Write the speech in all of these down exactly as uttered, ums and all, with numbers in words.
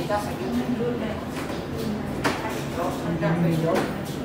kita sakit dulu deh. Terus enggak beliau.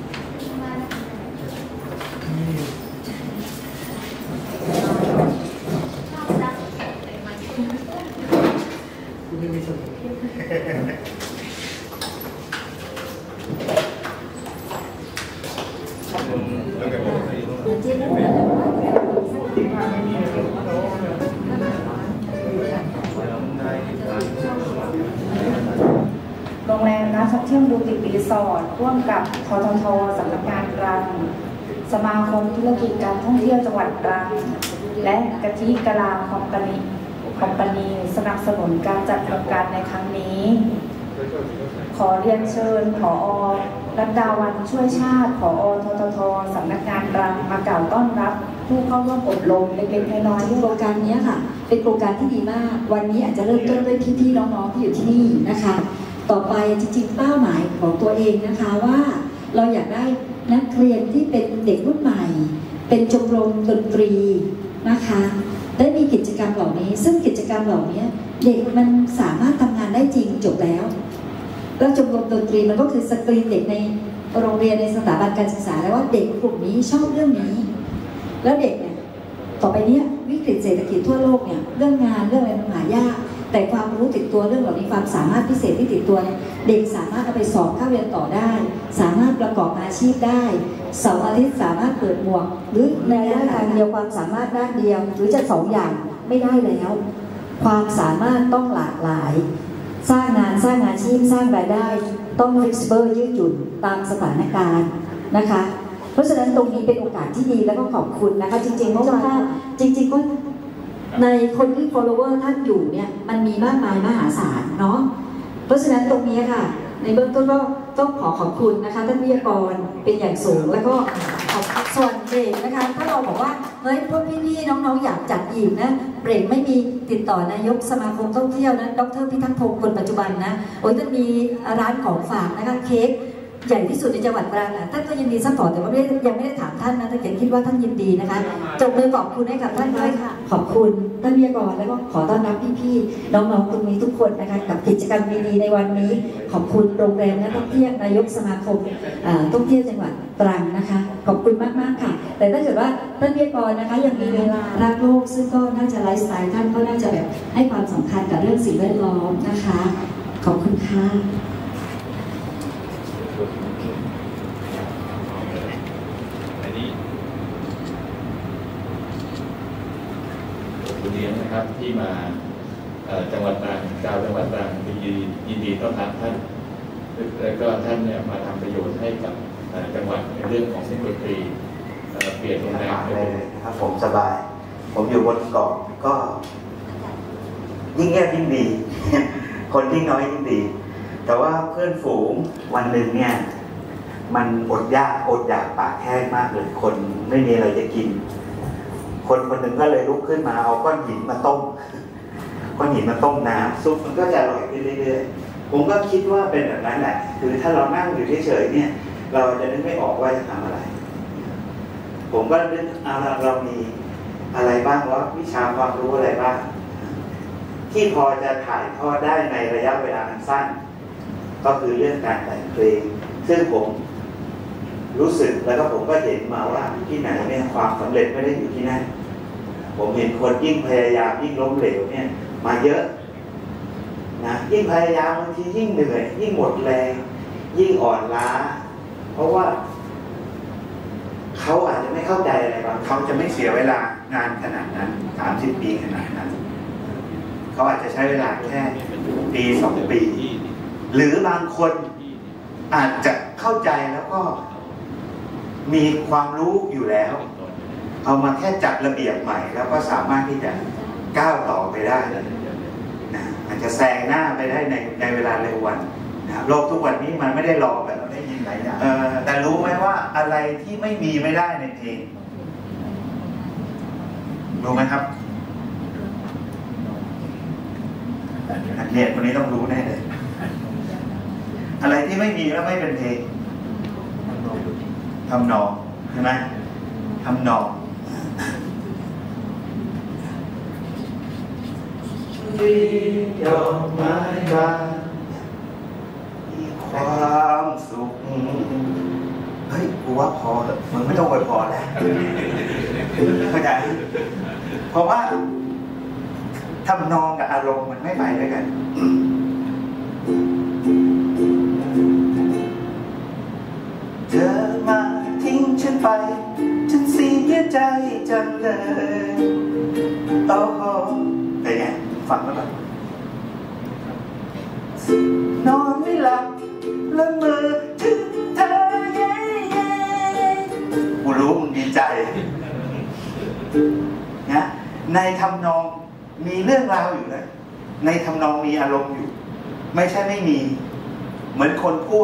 โรงแรมนักท่องเที่ยวดูติดรีสอร์ทร่วมกับททท.สำนักงานตรังสมาคมธุรกิจการท่องเที่ยวจังหวัดตรังและกะทิกะลาคอมพานีคอมพานีสนับสนุนการจัดโครงการในครั้งนี้ ขอเรียนเชิญผอ.รัตดาวันช่วยชาติผอ.ททท.สำนักงานตรังมากล่าวต้อนรับผู้เข้าร่วมอบรมเล็กๆน้อยๆโครงการนี้ค่ะเป็นโครงการที่ดีมากวันนี้อาจจะเริ่มต้นด้วยพี่ๆน้องๆที่อยู่ที่นี่นะคะต่อไปจริงๆเป้าหมายของตัวเองนะคะว่าเราอยากได้นักเรียนที่เป็นเด็กรุ่นใหม่เป็นชมรมดนตรีนะคะได้มีกิจกรรมเหล่านี้ซึ่งกิจกรรมเหล่านี้เด็กมันสามารถทำงานได้จริงจบแล้วแล้วชมรมดนตรีมันก็คือสกรีนเด็กในโรงเรียนในสถาบันการศึกษาแล้วว่าเด็กกลุ่มนี้ชอบเรื่องนี้แล้วเด็กเนี่ยต่อไปนี้วิกฤตเศรษฐกิจทั่วโลกเนี่ยเรื่องงานเรื่องอะไรมันหายากแต่ความรู้ติดตัวเรื่องเหล่านี้ความสามารถพิเศษที่ติดตัวเด็กสามารถเอาไปสอบเข้าเรียนต่อได้สามารถประกอบอาชีพได้เสาร์อาทิตย์สามารถเปิดหมวกหรือในด้านการเดียวความสามารถด้านเดียวหรือจะสองอย่างไม่ได้แล้วความสามารถต้องหลากหลายสร้างงานสร้างอาชีพสร้างรายได้ต้อง flexible ยืดหยุ่นตามสถานการณ์นะคะเพราะฉะนั้นตรงนี้เป็นโอกาสที่ดีแล้วก็ขอบคุณนะคะจริงๆเมื่อวานจริงๆก็ในคนที่ follower ท่านอยู่เนี่ยมันมีมากมายมหาศาลเนาะเพราะฉะนั้นตรงนี้ค่ะในเบื้องต้นก็ต้องขอขอบคุณนะคะท่านวิทยากรเป็นอย่างสูงแล้วก็ขอบส่วนเบรกนะคะถ้าเราบอกว่าเฮ้ยพวกพี่ๆน้องๆอยากจัดอีกนะเบรกไม่มีติดต่อนายกสมาคมท่องเที่ยวนะดร.พิทักษ์พงศ์คนปัจจุบันนะโอ้ยท่านมีร้านของฝากนะคะเค้กใหญ่ที่สุดในจังหวัดตรังท่านก็ยินดีซัพพอร์ตแต่ว่าไม่ยังไม่ได้ถามท่านนะแต่เขียนคิดว่าท่านยินดีนะคะจบมือขอบคุณให้กับท่านด้วยค่ะขอบคุณท่านวิทยากรแล้วก็ขอต้อนรับพี่ๆน้องๆตรงนี้ทุกคนนะคะกับกิจกรรมดีๆในวันนี้ขอบคุณโรงแรมนักท่องเที่ยวนายกสมาคมท่องเที่ยวจังหวัดตรังนะคะขอบคุณมากๆค่ะแต่ถ้าเกิดว่าท่านวิทยากรนะคะยังมีเวลารักโลกซึ่งก็น่าจะไลฟ์สไตล์ท่านก็น่าจะแบบให้ความสำคัญกับเรื่องสิ่งแวดล้อมนะคะขอบคุณค่ะเรียนนะครับที่มาจังหวัดตรังชาวจังหวัดตรังยินดีต้อนรับท่านแล้วก็ท่านเนี่ยมาทำประโยชน์ให้กับจังหวัดในเรื่องของเส้นดนตรีเปลี่ยนโรงแรมเลยครับผมสบายผมอยู่บนเกาะก็ยิ่งเงียบยิ่งดีคนยิ่งน้อยยิ่งดีแต่ว่าเพื่อนฝูงวันหนึ่งเนี่ยมันอดยากอดอยากปากแห้งมากเลยคนไม่มีอะไรจะกินคนคนหนึ่งก็เลยลุกขึ้นมาเอาก้อนหินมาต้มก้อนหินมาต้มน้ำซุปมันก็จะอร่อยขึ้นเรื่อยๆผมก็คิดว่าเป็นแบบนั้นแหละคือถ้าเรานั่งอยู่เฉยๆเนี่ยเราจะนึกไม่ออกว่าจะทำอะไรผมก็นึกเอาเรามีอะไรบ้างว่าวิชาความรู้อะไรบ้างที่พอจะถ่ายทอดได้ในระยะเวลาสั้นก็คือเรื่องการแต่งเพลงซึ่งผมรู้สึกแล้วก็ผมก็เห็นมาว่าที่ไหนเนี่ยความสำเร็จไม่ได้อยู่ที่นั่นผมเห็นคนยิ่งพยายามยิ่งล้มเหลวเนี่ยมาเยอะนะยิ่งพยายามบางทียิ่งเหนื่อยยิ่งหมดแรงยิ่งอ่อนล้าเพราะว่าเขาอาจจะไม่เข้าใจอะไรบางเขาจะไม่เสียเวลางานขนาดนั้นสามสิบปีขนาดนั้นเขาอาจจะใช้เวลาแค่ปีสองปีหรือบางคนอาจจะเข้าใจแล้วก็มีความรู้อยู่แล้วเอามาแค่จัดระเบียบใหม่แล้วก็สามารถที่จะก้าวต่อไปได้นะอาจจะแซงหน้าไปได้ในในเวลาเร็ววันนะโลกทุกวันนี้มันไม่ได้รอแบบเราได้ยินหลายอย่างแต่รู้ไหมว่าอะไรที่ไม่มีไม่ได้ในเพลงรู้ไหมครับนักเรียนคนนี้ต้องรู้แน่เลยอะไรที่ไม่มีแล้วไม่เป็นเพลงทำนองใช่ไหมทำนองดีดอกไม้บานความสุขเฮ้ยกูว่าพอเถอะมึงไม่ต้องอวยพรแล้วเข้าใจเพราะว่าทำนองกับอารมณ์มันไม่ไปด้วยกันเธอมาทิ้งฉันไปฉันเสียใจจังเลยโอ้โหเป็นไงฟังแล้วแบบนอนไม่หลับละเมอถึงเธอเย้เย้กูรู้มึงดีใจนะในทำนองมีเรื่องราวอยู่นะในทำนองมีอารมณ์อยู่ไม่ใช่ไม่มีเหมือนคนพูด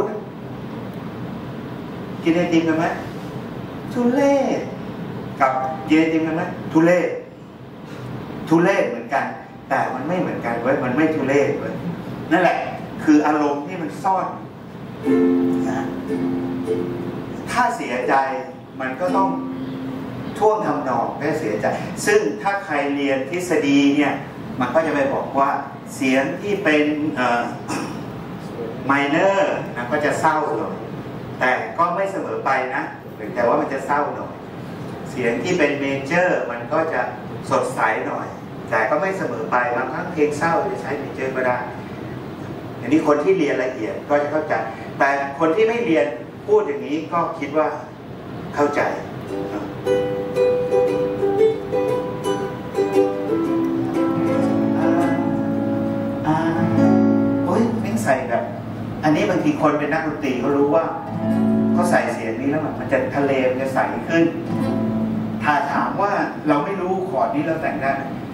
กินไอติมกันไหมทุเล่กับเยนไอติมกันไหมทุเล่ทุเล่เหมือนกันแต่มันไม่เหมือนกันเว้ยมันไม่ทุเล่เว้ยนั่นแหละคืออารมณ์ที่มันซ่อนนะถ้าเสียใจมันก็ต้องท่วงทำนองแค่เสียใจซึ่งถ้าใครเรียนทฤษฎีเนี่ยมันก็จะไปบอกว่าเสียงที่เป็นไมเนอร์นะก็จะเศร้าหน่อยแต่ก็ไม่เสมอไปนะแต่ว่ามันจะเศร้าหน่อยเสียงที่เป็นเมเจอร์มันก็จะสดใสหน่อยแต่ก็ไม่เสมอไปบางครั้งเพลงเศร้าจะใช้เมเจอร์ก็ได้อันนี้คนที่เรียนละเอียดก็จะเข้าใจแต่คนที่ไม่เรียนพูดอย่างนี้ก็คิดว่าเข้าใจโอ้ยไม่ใส่แบบอันนี้บางทีคนเป็นนักดนตรีเขารู้ว่าเขาใส่เสียงนี้แล้วมันจะทะเลมันจะใสขึ้นถ้าถามว่าเราไม่รู้คอร์ดนี้เราแต่งได้